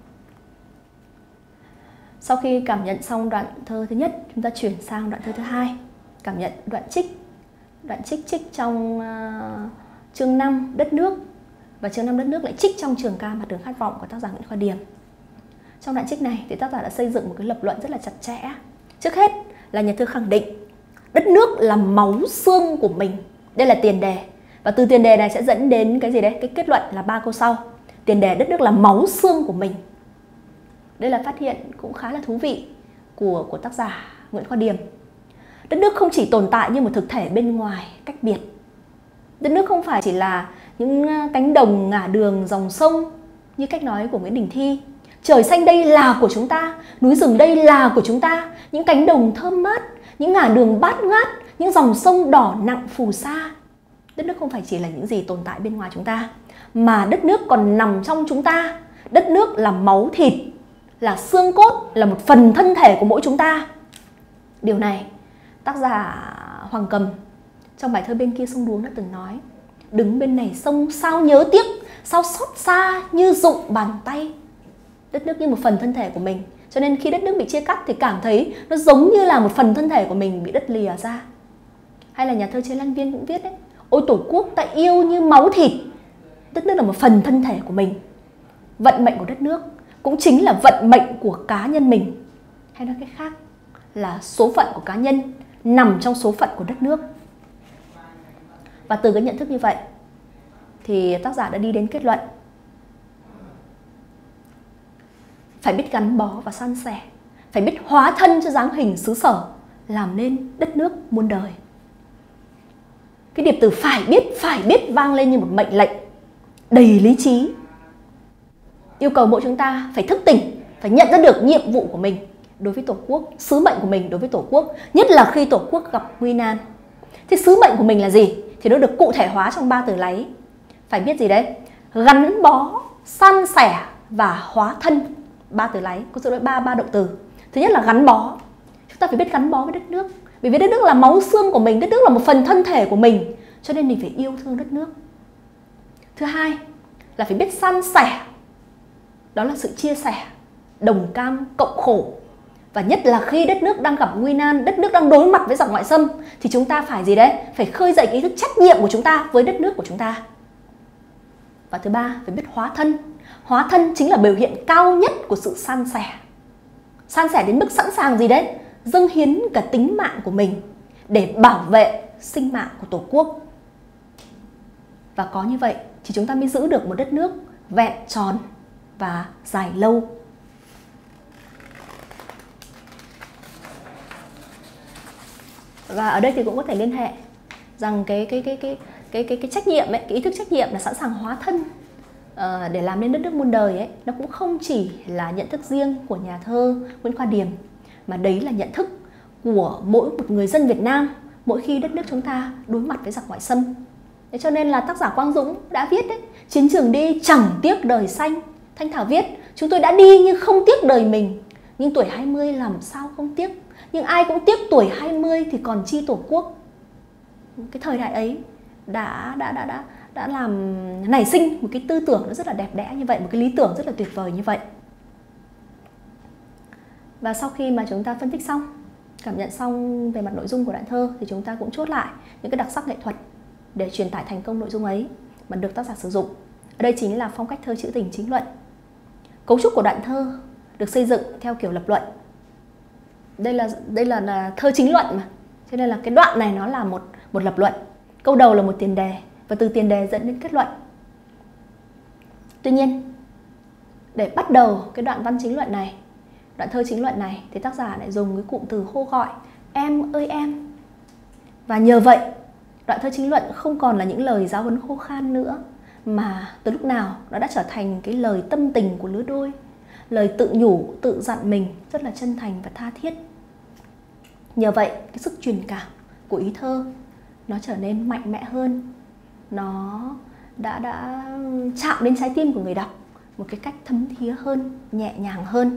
Sau khi cảm nhận xong đoạn thơ thứ nhất, chúng ta chuyển sang đoạn thơ thứ hai, cảm nhận đoạn trích. Đoạn trích trích trong uh, chương năm Đất nước, và chương năm Đất nước lại trích trong trường ca Mặt Đường Khát Vọng của tác giả Nguyễn Khoa Điềm. Trong đoạn trích này thì tác giả đã xây dựng một cái lập luận rất là chặt chẽ. Trước hết là nhà thơ khẳng định đất nước là máu xương của mình. Đây là tiền đề, và từ tiền đề này sẽ dẫn đến cái gì đấy? Cái kết luận là ba câu sau. Tiền đề đất nước là máu xương của mình. Đây là phát hiện cũng khá là thú vị của, của tác giả Nguyễn Khoa Điềm. Đất nước không chỉ tồn tại như một thực thể bên ngoài cách biệt. Đất nước không phải chỉ là những cánh đồng, ngả đường, dòng sông như cách nói của Nguyễn Đình Thi. Trời xanh đây là của chúng ta, núi rừng đây là của chúng ta, những cánh đồng thơm mát, những ngả đường bát ngát, những dòng sông đỏ nặng phù sa. Đất nước không phải chỉ là những gì tồn tại bên ngoài chúng ta, mà đất nước còn nằm trong chúng ta. Đất nước là máu thịt, là xương cốt, là một phần thân thể của mỗi chúng ta. Điều này tác giả Hoàng Cầm trong bài thơ Bên Kia Sông Đuống đã từng nói: đứng bên này sông sao nhớ tiếc, sao xót xa như rụng bàn tay. Đất nước như một phần thân thể của mình, cho nên khi đất nước bị chia cắt thì cảm thấy nó giống như là một phần thân thể của mình bị đất lìa ra. Hay là nhà thơ Chế Lan Viên cũng viết đấy: ôi Tổ quốc ta yêu như máu thịt. Đất nước là một phần thân thể của mình. Vận mệnh của đất nước cũng chính là vận mệnh của cá nhân mình. Hay nói cách khác là số phận của cá nhân nằm trong số phận của đất nước. Và từ cái nhận thức như vậy thì tác giả đã đi đến kết luận phải biết gắn bó và san sẻ, phải biết hóa thân cho dáng hình xứ sở, làm nên đất nước muôn đời. Cái điệp từ phải biết, phải biết vang lên như một mệnh lệnh đầy lý trí, yêu cầu mỗi chúng ta phải thức tỉnh, phải nhận ra được nhiệm vụ của mình đối với Tổ quốc, sứ mệnh của mình đối với Tổ quốc, nhất là khi Tổ quốc gặp nguy nan. Thì sứ mệnh của mình là gì? Thì nó được cụ thể hóa trong ba từ láy. Phải biết gì đấy? Gắn bó, san sẻ và hóa thân. Ba từ láy, có sự ba ba động từ. Thứ nhất là gắn bó. Chúng ta phải biết gắn bó với đất nước. Vì vì đất nước là máu xương của mình, đất nước là một phần thân thể của mình, cho nên mình phải yêu thương đất nước. Thứ hai là phải biết san sẻ. Đó là sự chia sẻ, đồng cam, cộng khổ. Và nhất là khi đất nước đang gặp nguy nan, đất nước đang đối mặt với giặc ngoại xâm, thì chúng ta phải gì đấy? Phải khơi dậy cái ý thức trách nhiệm của chúng ta với đất nước của chúng ta. Và thứ ba, phải biết hóa thân. Hóa thân chính là biểu hiện cao nhất của sự san sẻ. San sẻ đến mức sẵn sàng gì đấy? Dâng hiến cả tính mạng của mình để bảo vệ sinh mạng của Tổ quốc. Và có như vậy thì chúng ta mới giữ được một đất nước vẹn tròn và dài lâu. Và ở đây thì cũng có thể liên hệ rằng cái cái cái cái cái cái cái trách nhiệm ấy, cái ý thức trách nhiệm là sẵn sàng hóa thân uh, để làm nên đất nước muôn đời ấy, nó cũng không chỉ là nhận thức riêng của nhà thơ Nguyễn Khoa Điềm, mà đấy là nhận thức của mỗi một người dân Việt Nam mỗi khi đất nước chúng ta đối mặt với giặc ngoại xâm. Thế cho nên là tác giả Quang Dũng đã viết đấy, chiến trường đi chẳng tiếc đời xanh. Thanh Thảo viết, chúng tôi đã đi nhưng không tiếc đời mình, nhưng tuổi hai mươi làm sao không tiếc. Nhưng ai cũng tiếc tuổi hai mươi thì còn chi Tổ quốc. Cái thời đại ấy đã đã đã đã đã làm nảy sinh một cái tư tưởng nó rất là đẹp đẽ như vậy, một cái lý tưởng rất là tuyệt vời như vậy. Và sau khi mà chúng ta phân tích xong, cảm nhận xong về mặt nội dung của đoạn thơ, thì chúng ta cũng chốt lại những cái đặc sắc nghệ thuật để truyền tải thành công nội dung ấy mà được tác giả sử dụng. Ở đây chính là phong cách thơ trữ tình chính luận. Cấu trúc của đoạn thơ được xây dựng theo kiểu lập luận. Đây là đây là, là thơ chính luận mà, cho nên là cái đoạn này nó là một một lập luận. Câu đầu là một tiền đề và từ tiền đề dẫn đến kết luận. Tuy nhiên, để bắt đầu cái đoạn văn chính luận này, đoạn thơ chính luận này, thì tác giả lại dùng cái cụm từ hô gọi em ơi em. Và nhờ vậy, đoạn thơ chính luận không còn là những lời giáo huấn khô khan nữa, mà từ lúc nào nó đã trở thành cái lời tâm tình của lứa đôi, lời tự nhủ, tự dặn mình rất là chân thành và tha thiết. Nhờ vậy, cái sức truyền cảm của ý thơ nó trở nên mạnh mẽ hơn, nó đã đã chạm đến trái tim của người đọc một cái cách thấm thía hơn, nhẹ nhàng hơn.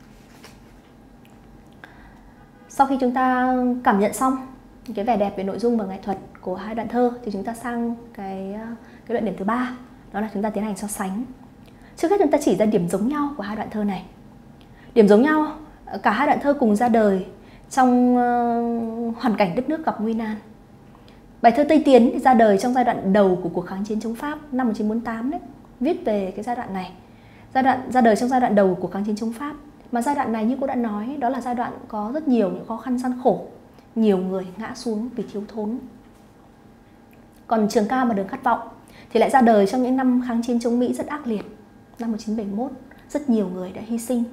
Sau khi chúng ta cảm nhận xong cái vẻ đẹp về nội dung và nghệ thuật của hai đoạn thơ, thì chúng ta sang cái cái đoạn điểm thứ ba, đó là chúng ta tiến hành so sánh. Trước hết chúng ta chỉ ra điểm giống nhau của hai đoạn thơ này. Điểm giống nhau, cả hai đoạn thơ cùng ra đời trong uh, hoàn cảnh đất nước gặp nguy nan. Bài thơ Tây Tiến thì ra đời trong giai đoạn đầu của cuộc kháng chiến chống Pháp năm một nghìn chín trăm bốn mươi tám đấy, viết về cái giai đoạn này. Giai đoạn ra đời trong giai đoạn đầu của kháng chiến chống Pháp. Mà giai đoạn này như cô đã nói, đó là giai đoạn có rất nhiều những khó khăn gian khổ, nhiều người ngã xuống vì thiếu thốn. Còn Trường Ca mà Đường Khát Vọng thì lại ra đời trong những năm kháng chiến chống Mỹ rất ác liệt, năm một nghìn chín trăm bảy mươi mốt, rất nhiều người đã hy sinh.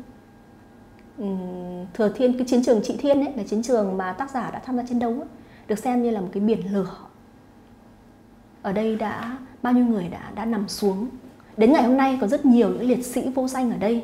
Thừa Thiên, cái chiến trường Trị Thiên ấy, là chiến trường mà tác giả đã tham gia chiến đấu ấy, được xem như là một cái biển lửa. Ở đây đã bao nhiêu người đã đã nằm xuống. Đến ngày hôm nay có rất nhiều những liệt sĩ vô danh ở đây.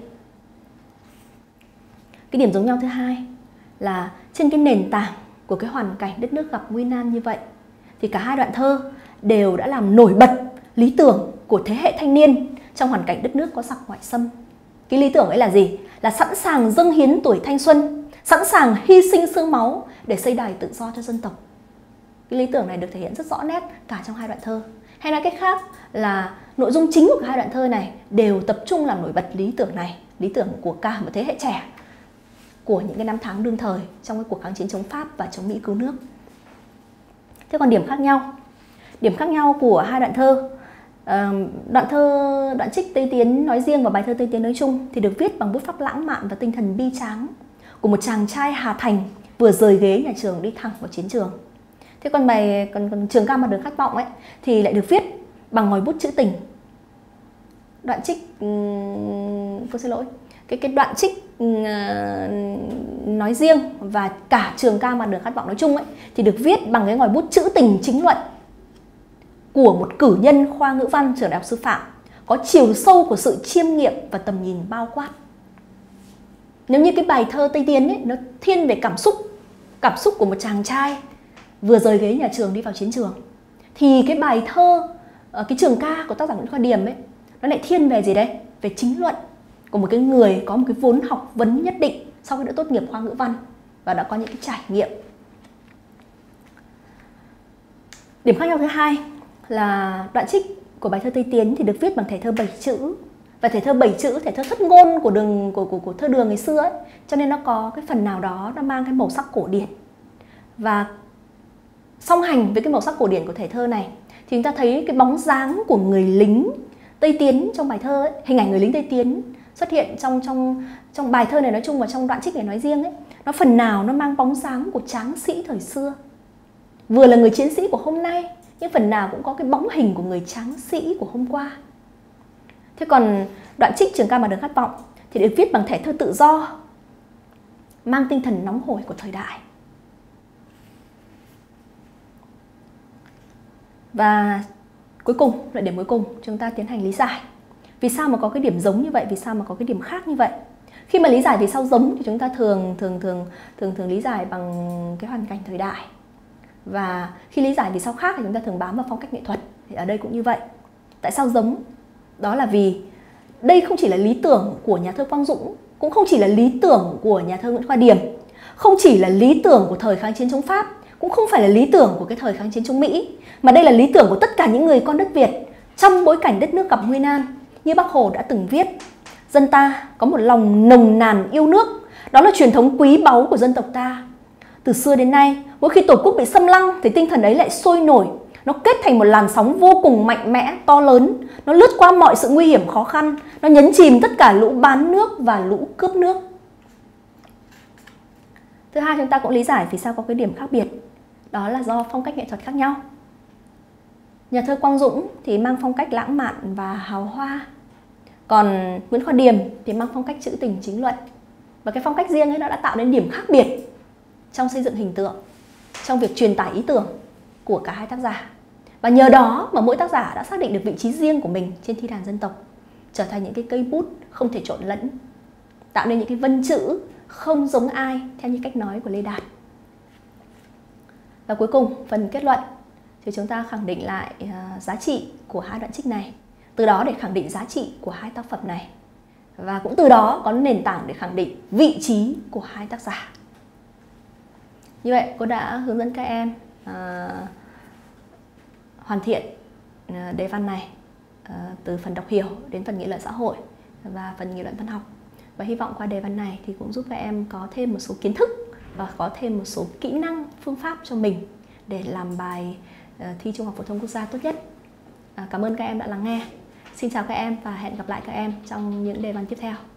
Cái điểm giống nhau thứ hai là trên cái nền tảng của cái hoàn cảnh đất nước gặp nguy nan như vậy, thì cả hai đoạn thơ đều đã làm nổi bật lý tưởng của thế hệ thanh niên trong hoàn cảnh đất nước có giặc ngoại xâm. Cái lý tưởng ấy là gì? Là sẵn sàng dâng hiến tuổi thanh xuân, sẵn sàng hy sinh xương máu để xây đài tự do cho dân tộc. Cái lý tưởng này được thể hiện rất rõ nét cả trong hai đoạn thơ. Hay nói cách khác là nội dung chính của hai đoạn thơ này đều tập trung làm nổi bật lý tưởng này, lý tưởng của cả một thế hệ trẻ của những cái năm tháng đương thời trong cái cuộc kháng chiến chống Pháp và chống Mỹ cứu nước. Thế còn điểm khác nhau, điểm khác nhau của hai đoạn thơ, đoạn thơ đoạn trích Tây Tiến nói riêng và bài thơ Tây Tiến nói chung thì được viết bằng bút pháp lãng mạn và tinh thần bi tráng của một chàng trai Hà Thành vừa rời ghế nhà trường đi thẳng vào chiến trường. Thế còn bài còn, còn Trường Ca mà Đường Khát Vọng ấy thì lại được viết bằng ngòi bút trữ tình. Đoạn trích um, cô xin lỗi cái cái đoạn trích uh, nói riêng và cả Trường Ca mà Đường Khát Vọng nói chung ấy thì được viết bằng cái ngòi bút trữ tình chính luận của một cử nhân khoa ngữ văn trường đại học sư phạm, có chiều sâu của sự chiêm nghiệm và tầm nhìn bao quát. Nếu như cái bài thơ Tây Tiến ấy, nó thiên về cảm xúc, cảm xúc của một chàng trai vừa rời ghế nhà trường đi vào chiến trường, thì cái bài thơ, cái trường ca của tác giả Nguyễn Khoa Điềm ấy, nó lại thiên về gì đấy? Về chính luận của một cái người có một cái vốn học vấn nhất định sau khi đã tốt nghiệp khoa ngữ văn và đã có những cái trải nghiệm. Điểm khác nhau thứ hai là đoạn trích của bài thơ Tây Tiến thì được viết bằng thể thơ bảy chữ. Và thể thơ bảy chữ, thể thơ thất ngôn của đường của, của, của thơ đường ngày xưa ấy, cho nên nó có cái phần nào đó nó mang cái màu sắc cổ điển. Và song hành với cái màu sắc cổ điển của thể thơ này thì chúng ta thấy cái bóng dáng của người lính Tây Tiến trong bài thơ ấy, hình ảnh người lính Tây Tiến xuất hiện trong trong trong bài thơ này nói chung và trong đoạn trích này nói riêng ấy, nó phần nào nó mang bóng dáng của tráng sĩ thời xưa, vừa là người chiến sĩ của hôm nay nhưng phần nào cũng có cái bóng hình của người tráng sĩ của hôm qua. Thế còn đoạn trích Trường ca mà đường khát vọng thì được viết bằng thể thơ tự do, mang tinh thần nóng hổi của thời đại. Và cuối cùng, lại điểm cuối cùng, chúng ta tiến hành lý giải. Vì sao mà có cái điểm giống như vậy, vì sao mà có cái điểm khác như vậy? Khi mà lý giải vì sao giống thì chúng ta thường thường thường thường thường lý giải bằng cái hoàn cảnh thời đại. Và khi lý giải vì sao khác thì chúng ta thường bám vào phong cách nghệ thuật. Thì ở đây cũng như vậy. Tại sao giống? Đó là vì đây không chỉ là lý tưởng của nhà thơ Quang Dũng, cũng không chỉ là lý tưởng của nhà thơ Nguyễn Khoa Điềm, không chỉ là lý tưởng của thời kháng chiến chống Pháp, cũng không phải là lý tưởng của cái thời kháng chiến chống Mỹ, mà đây là lý tưởng của tất cả những người con đất Việt trong bối cảnh đất nước gặp nguy nan. Như Bác Hồ đã từng viết, dân ta có một lòng nồng nàn yêu nước, đó là truyền thống quý báu của dân tộc ta. Từ xưa đến nay, mỗi khi Tổ quốc bị xâm lăng thì tinh thần ấy lại sôi nổi, nó kết thành một làn sóng vô cùng mạnh mẽ, to lớn. Nó lướt qua mọi sự nguy hiểm khó khăn, nó nhấn chìm tất cả lũ bán nước và lũ cướp nước. Thứ hai, chúng ta cũng lý giải vì sao có cái điểm khác biệt. Đó là do phong cách nghệ thuật khác nhau. Nhà thơ Quang Dũng thì mang phong cách lãng mạn và hào hoa, còn Nguyễn Khoa Điềm thì mang phong cách trữ tình chính luận. Và cái phong cách riêng ấy nó đã tạo nên điểm khác biệt trong xây dựng hình tượng, trong việc truyền tải ý tưởng của cả hai tác giả. Và nhờ đó mà mỗi tác giả đã xác định được vị trí riêng của mình trên thi đàn dân tộc, trở thành những cái cây bút không thể trộn lẫn, tạo nên những cái vân chữ không giống ai theo như cách nói của Lê Đạt. Và cuối cùng, phần kết luận thì chúng ta khẳng định lại uh, giá trị của hai đoạn trích này, từ đó để khẳng định giá trị của hai tác phẩm này, và cũng từ đó có nền tảng để khẳng định vị trí của hai tác giả. Như vậy, cô đã hướng dẫn các em uh, hoàn thiện uh, đề văn này uh, từ phần đọc hiểu đến phần nghị luận xã hội và phần nghị luận văn học. Và hy vọng qua đề văn này thì cũng giúp các em có thêm một số kiến thức và có thêm một số kỹ năng, phương pháp cho mình để làm bài uh, thi Trung học phổ thông quốc gia tốt nhất. Uh, cảm ơn các em đã lắng nghe. Xin chào các em và hẹn gặp lại các em trong những đề văn tiếp theo.